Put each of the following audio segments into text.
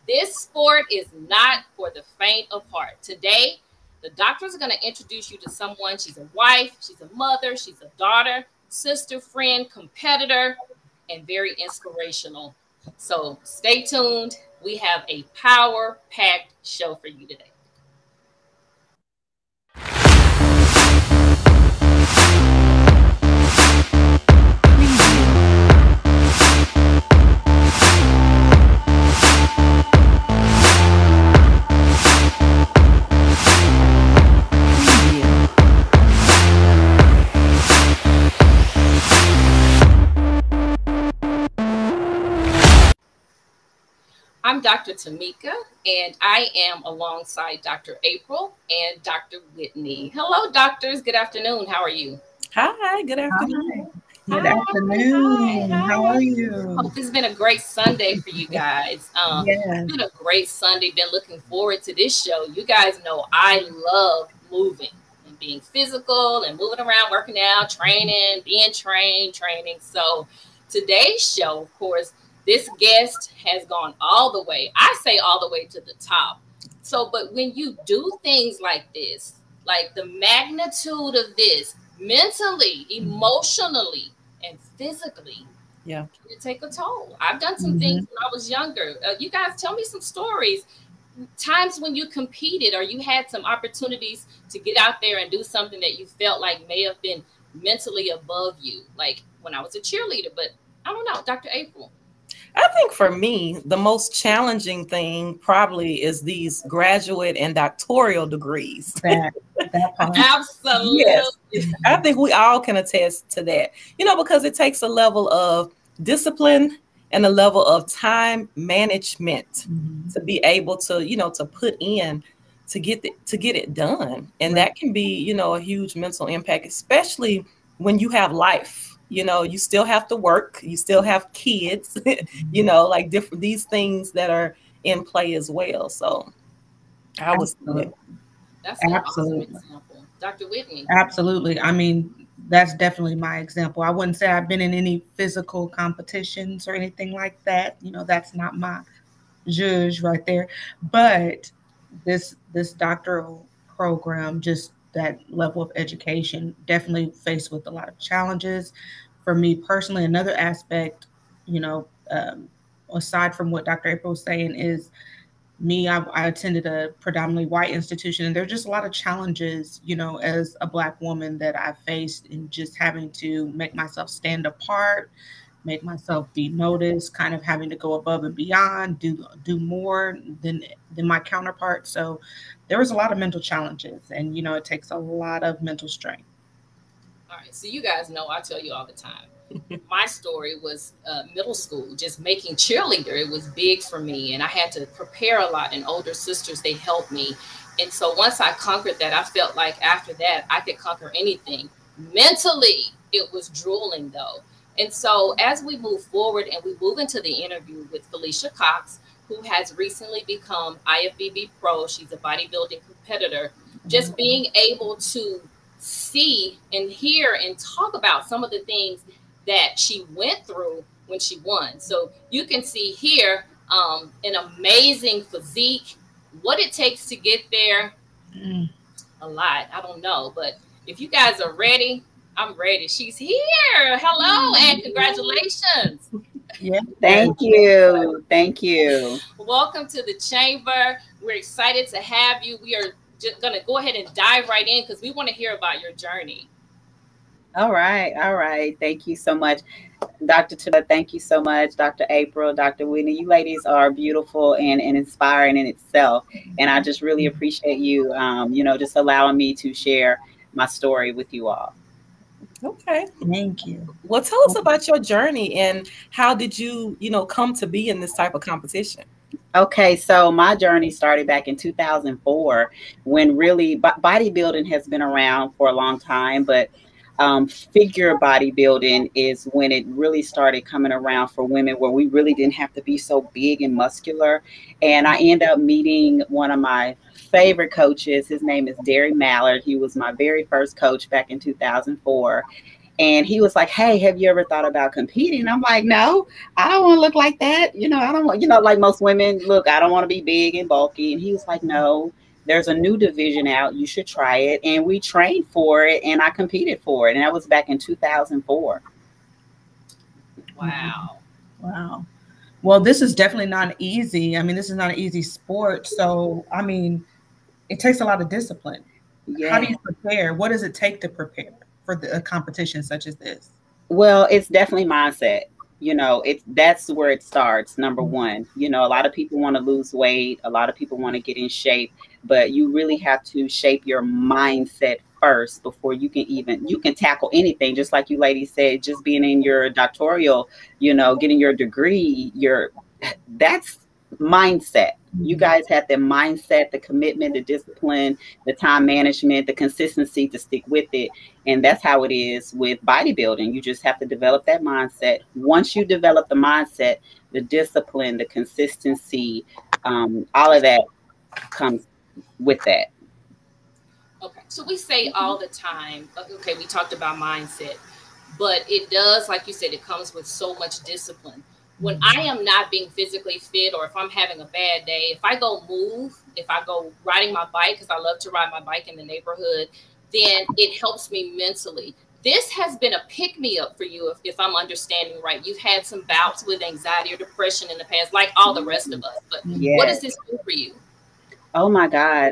This sport is not for the faint of heart. Today, the doctors are going to introduce you to someone. She's a wife, she's a mother, she's a daughter, sister, friend, competitor, and very inspirational. So stay tuned. We have a power-packed show for you today. I'm Dr. Tamika, and I am alongside Dr. April and Dr. Whitney. Hello, doctors. Good afternoon. How are you? Hi. Good afternoon. Good afternoon. How are you? Hope it's been a great Sunday for you guys. It's been a great Sunday. Been looking forward to this show. You guys know I love moving and being physical and moving around, working out, training, being training. So today's show, of course, this guest has gone all the way. I say all the way to the top. So, but when you do things like this, like the magnitude of this, mentally, emotionally, and physically, it take a toll. I've done some things when I was younger. You guys tell me some stories, times when you competed or you had some opportunities to get out there and do something that you felt like may have been mentally above you, like when I was a cheerleader. But I don't know, Dr. April. I think for me, the most challenging thing probably is these graduate and doctoral degrees. Absolutely. Yes. I think we all can attest to that, because it takes a level of discipline and a level of time management to be able to, to put in to get it done. And that can be, a huge mental impact, especially when you have life. You still have to work, you still have kids, like these things that are in play as well. So I was that's an awesome example. Dr. Whitney. Absolutely. I mean, that's definitely my example. I wouldn't say I've been in any physical competitions or anything like that. That's not my zhuzh right there. But this doctoral program, just that level of education, definitely faced with a lot of challenges. For me personally, another aspect, aside from what Dr. April was saying, is I attended a predominantly white institution, and there's just a lot of challenges, as a Black woman that I faced in just having to make myself stand apart, make myself be noticed, kind of having to go above and beyond, do more than my counterpart. So there was a lot of mental challenges, and it takes a lot of mental strength. All right, so you guys know I tell you all the time. My story was middle school, just making cheerleader. It was big for me, and I had to prepare a lot. And older sisters, they helped me. And so once I conquered that, I felt like after that I could conquer anything. Mentally, it was drooling though. And so as we move forward and we move into the interview with Felicia Cox, who has recently become IFBB Pro, she's a bodybuilding competitor, just being able to see and hear and talk about some of the things that she went through when she won. So you can see here an amazing physique, what it takes to get there. A lot, I don't know, but if you guys are ready, I'm ready. She's here. Hello and congratulations. Yeah, thank you. Welcome to the chamber. We're excited to have you. We are just going to go ahead and dive right in because we want to hear about your journey. All right. Thank you so much, Dr. Tula. Thank you so much, Dr. April, Dr. Whitney. You ladies are beautiful and inspiring in itself. And I just really appreciate you, just allowing me to share my story with you all. Okay. Thank you. Well, tell us about your journey and how did you, come to be in this type of competition? Okay, so my journey started back in 2004 when really bodybuilding has been around for a long time, but figure bodybuilding is when it really started coming around for women, where we really didn't have to be so big and muscular. And I ended up meeting one of my favorite coaches. His name is Derry Mallard. He was my very first coach back in 2004. And he was like, hey, have you ever thought about competing? I'm like, no, I don't want to look like that. I don't want, like most women, look, I don't want to be big and bulky. And he was like, no, there's a new division out. You should try it. And we trained for it, and I competed for it. And that was back in 2004. Wow. Wow. Well, this is definitely not easy. I mean, this is not an easy sport. So, I mean, it takes a lot of discipline. Yeah. How do you prepare? What does it take to prepare for a competition such as this? Well, it's definitely mindset. That's where it starts. Number one, a lot of people want to lose weight. A lot of people want to get in shape, but you really have to shape your mindset first before you can tackle anything. Just like you ladies said, just being in your doctoral, getting your degree, that's mindset. You guys have the mindset, the commitment, the discipline, the time management, the consistency to stick with it. And that's how it is with bodybuilding. You just have to develop that mindset. Once you develop the mindset, the discipline, the consistency, all of that comes with that. Okay. So we say all the time, okay, we talked about mindset, but it does, like you said, it comes with so much discipline. When I am not being physically fit, or if I'm having a bad day, if I go move, if I go riding my bike, because I love to ride my bike in the neighborhood, then it helps me mentally. This has been a pick-me-up for you, if I'm understanding right. You've had some bouts with anxiety or depression in the past, like all the rest of us. But yes. What does this do for you? Oh, my God.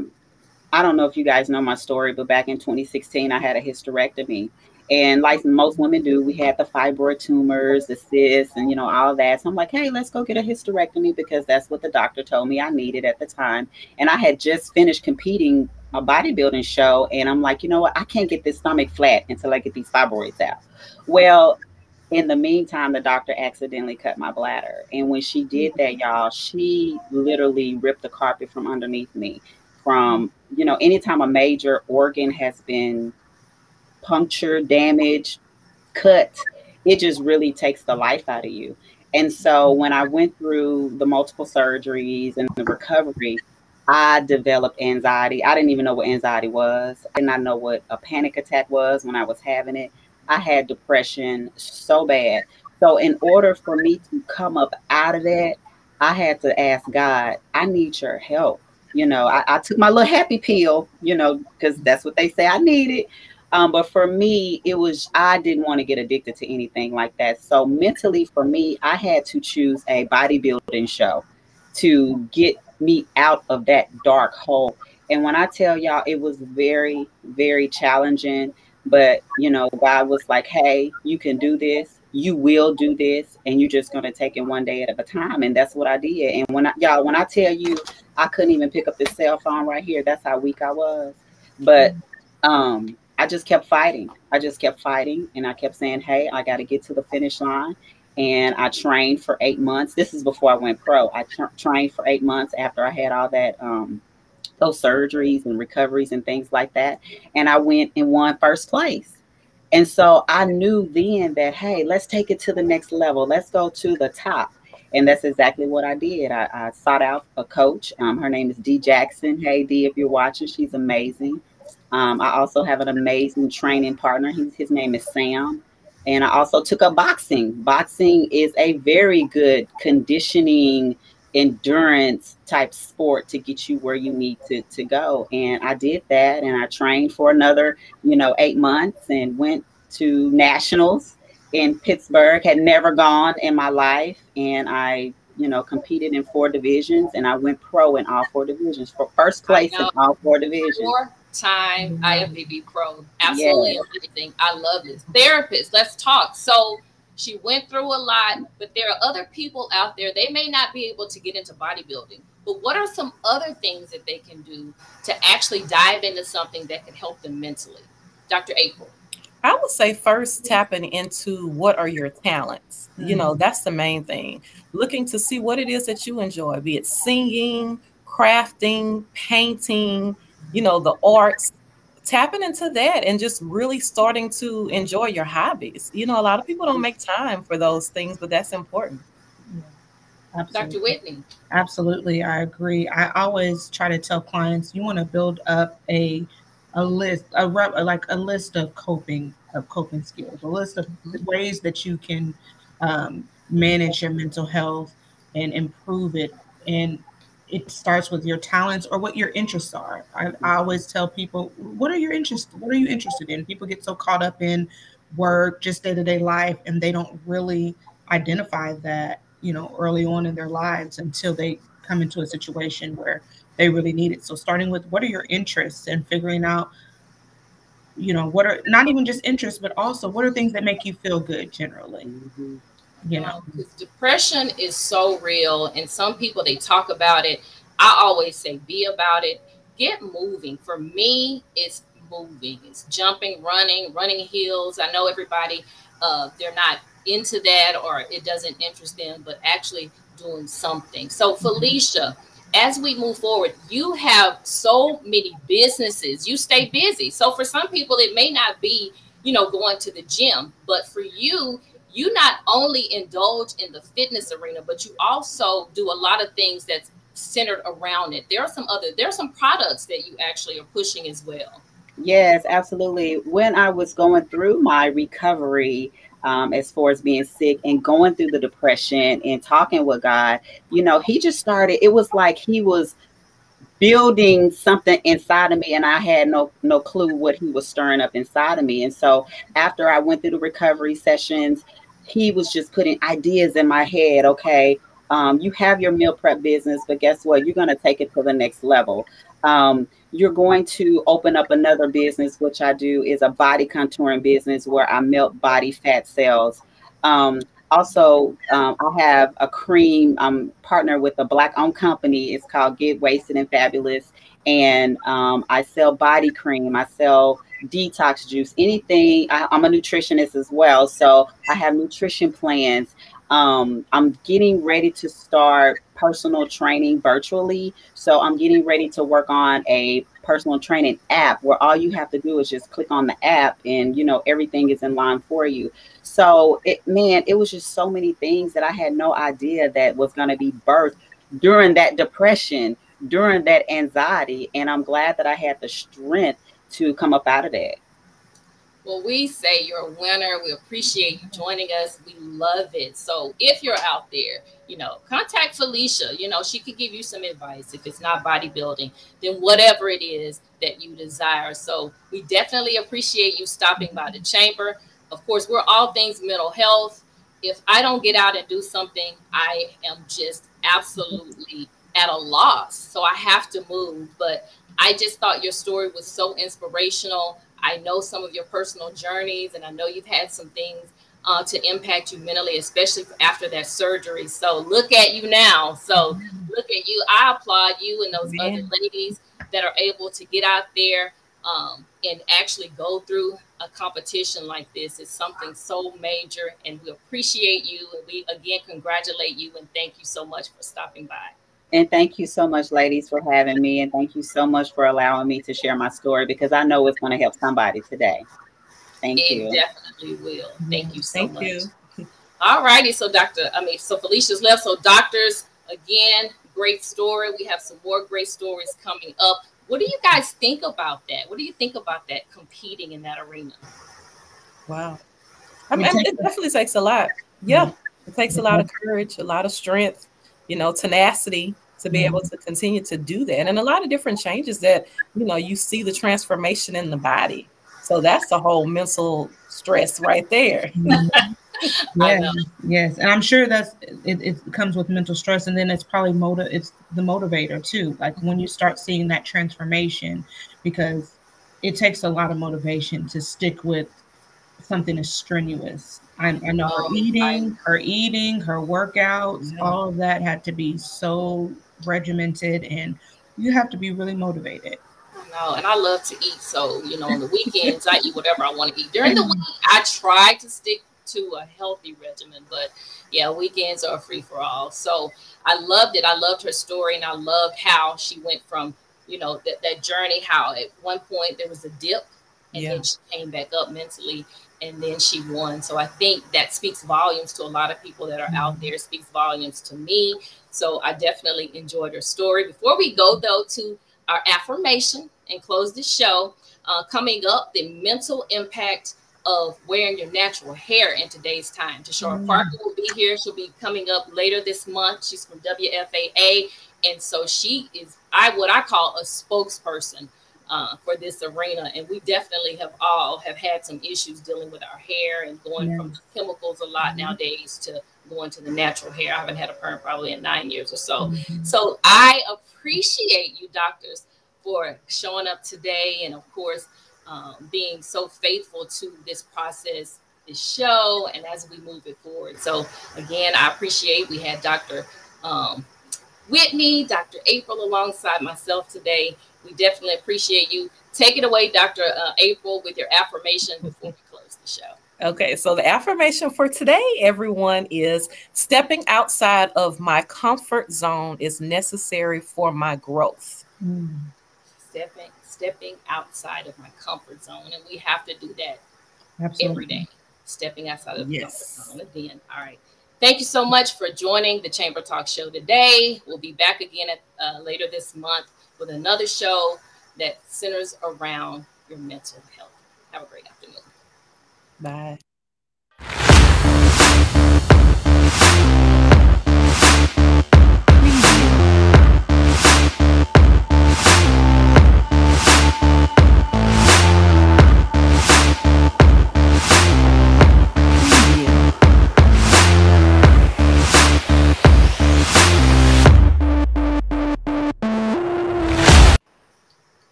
I don't know if you guys know my story, but back in 2016, I had a hysterectomy. And like most women do, we had the fibroid tumors, the cysts, and, all that. So I'm like, hey, let's go get a hysterectomy, because that's what the doctor told me I needed at the time. And I had just finished competing a bodybuilding show. And I'm like, you know what? I can't get this stomach flat until I get these fibroids out. Well, in the meantime, the doctor accidentally cut my bladder. And when she did that, y'all, she literally ripped the carpet from underneath me. From, anytime a major organ has been puncture, damage, cut, it just really takes the life out of you. And so when I went through the multiple surgeries and the recovery, I developed anxiety. I didn't even know what anxiety was. I did not know what a panic attack was when I was having it. I had depression so bad. So in order for me to come up out of that, I had to ask God, I need your help. I took my little happy pill, because that's what they say I needed. But for me, I didn't want to get addicted to anything like that. So mentally for me, I had to choose a bodybuilding show to get me out of that dark hole. And when I tell y'all, it was very, very challenging. But, God was like, hey, you can do this. You will do this. And you're just going to take it one day at a time. And that's what I did. And when I tell you, I couldn't even pick up this cell phone right here. That's how weak I was. But, I just kept fighting. And I kept saying, hey, I got to get to the finish line. And I trained for 8 months. This is before I went pro. I trained for 8 months after I had all that, those surgeries and recoveries and things like that. And I went and won first place. And so I knew then that, hey, let's take it to the next level. Let's go to the top. And that's exactly what I did. I sought out a coach. Her name is Dee Jackson. Hey, Dee, if you're watching, she's amazing. I also have an amazing training partner. His name is Sam. And I also took up boxing. Boxing is a very good conditioning, endurance type sport to get you where you need to go. And I did that. And I trained for another, 8 months and went to nationals in Pittsburgh. Had never gone in my life. And I, competed in 4 divisions, and I went pro in all 4 divisions for first place in all 4 divisions. 4-time IFBB pro. Absolutely amazing. I love this. Therapist, let's talk. So she went through a lot, but there are other people out there. They may not be able to get into bodybuilding, but what are some other things that they can do to actually dive into something that can help them mentally? Dr. April. I would say first tapping into what are your talents. That's the main thing. Looking to see what it is that you enjoy, be it singing, crafting, painting, the arts. Tapping into that and just really starting to enjoy your hobbies. A lot of people don't make time for those things, but that's important. Absolutely. Dr. Whitney. Absolutely. I agree. I always try to tell clients, you want to build up a list of coping of coping skills, a list of ways that you can manage your mental health and improve it. And it starts with your talents or what your interests are. I always tell people, what are your interests? What are you interested in? People get so caught up in work, just day-to-day life, and they don't really identify that, you know, early on in their lives until they come into a situation where they really need it. So starting with what are your interests and figuring out, you know, what are not even just interests, but also what are things that make you feel good generally. Mm-hmm. You know, because depression is so real, and some people, they talk about it. I always say, be about it. Get moving. For me, it's moving. It's jumping, running hills. I know everybody, they're not into that, or it doesn't interest them, but actually doing something. So Felicia, as we move forward, you have so many businesses. You stay busy. So for some people, it may not be, you know, going to the gym, but for you, you not only indulge in the fitness arena, but you also do a lot of things that's centered around it. There are some products that you actually are pushing as well. Yes, absolutely. When I was going through my recovery, as far as being sick and going through the depression and talking with God, you know, he just started, it was like he was building something inside of me, and I had no clue what he was stirring up inside of me. And so after I went through the recovery sessions, he was just putting ideas in my head. Okay, you have your meal prep business, but guess what? You're going to take it to the next level. You're going to open up another business, which I do, is a body contouring business where I melt body fat cells. Also, I have a cream. I'm partnered with a Black-owned company. It's called Get Wasted and Fabulous. And I sell body cream. I sell detox juice, anything. I'm a nutritionist as well. So I have nutrition plans. I'm getting ready to start personal training virtually. So I'm getting ready to work on a personal training app where all you have to do is just click on the app and, you know, everything is in line for you. So it was just so many things that I had no idea that was going to be birthed during that depression, during that anxiety. And I'm glad that I had the strength to come up out of that. Well, we say you're a winner. We appreciate you joining us. We love it. So if you're out there, you know, contact Felicia. You know, she could give you some advice. If it's not bodybuilding, then whatever it is that you desire. So we definitely appreciate you stopping by the chamber. Of course, we're all things mental health. If I don't get out and do something, I am just absolutely at a loss. So I have to move. But I just thought your story was so inspirational. I know some of your personal journeys, and I know you've had some things to impact you mentally, especially after that surgery. So look at you now. So look at you. I applaud you and those other ladies that are able to get out there and actually go through a competition like this. It's something so major, and we appreciate you. And we, again, congratulate you and thank you so much for stopping by. And thank you so much, ladies, for having me. And thank you so much for allowing me to share my story, because I know it's going to help somebody today. Thank you. It definitely will. Thank you so much. You. All righty. So so Felicia's left. So doctors, again, great story. We have some more great stories coming up. What do you guys think about that? What do you think about that, competing in that arena? Wow. I mean, it definitely takes a lot. Yeah. It takes a lot of courage, a lot of strength, you know, tenacity to be able to continue to do that. And a lot of different changes that, you know, you see the transformation in the body. So that's the whole mental stress right there. Yes. And I'm sure it comes with mental stress. And then it's probably it's the motivator too. Like when you start seeing that transformation, because it takes a lot of motivation to stick with something as strenuous. I know her eating, her workouts, all of that had to be so regimented, and you have to be really motivated. No, and I love to eat. So, you know, on the weekends, I eat whatever I want to eat. During the week, I try to stick to a healthy regimen, but yeah, weekends are free for all. So I loved it. I loved her story, and I loved how she went from, you know, that journey, how at one point there was a dip, and then she came back up mentally, and then she won. So I think that speaks volumes to a lot of people that are out there. It speaks volumes to me. So I definitely enjoyed her story. Before we go, though, to our affirmation and close the show, coming up, the mental impact of wearing your natural hair in today's time. Tashara Parker will be here. She'll be coming up later this month. She's from WFAA. And so she is what I call a spokesperson for this arena. And we definitely have had some issues dealing with our hair and going from chemicals a lot nowadays to going to the natural hair. I haven't had a perm probably in 9 years or so. So I appreciate you doctors for showing up today. And of course, being so faithful to this process, this show, and as we move it forward. So again, I appreciate we had Dr. Whitney, Dr. April alongside myself today. We definitely appreciate you. Take it away, Dr. April, with your affirmation before we close the show. Okay, so the affirmation for today, everyone, is stepping outside of my comfort zone is necessary for my growth. Stepping outside of my comfort zone, and we have to do that every day. Stepping outside of the comfort zone. Again, all right. Thank you so much for joining the Chamber Talk show today. We'll be back again later this month with another show that centers around your mental health. Have a great afternoon. Bye.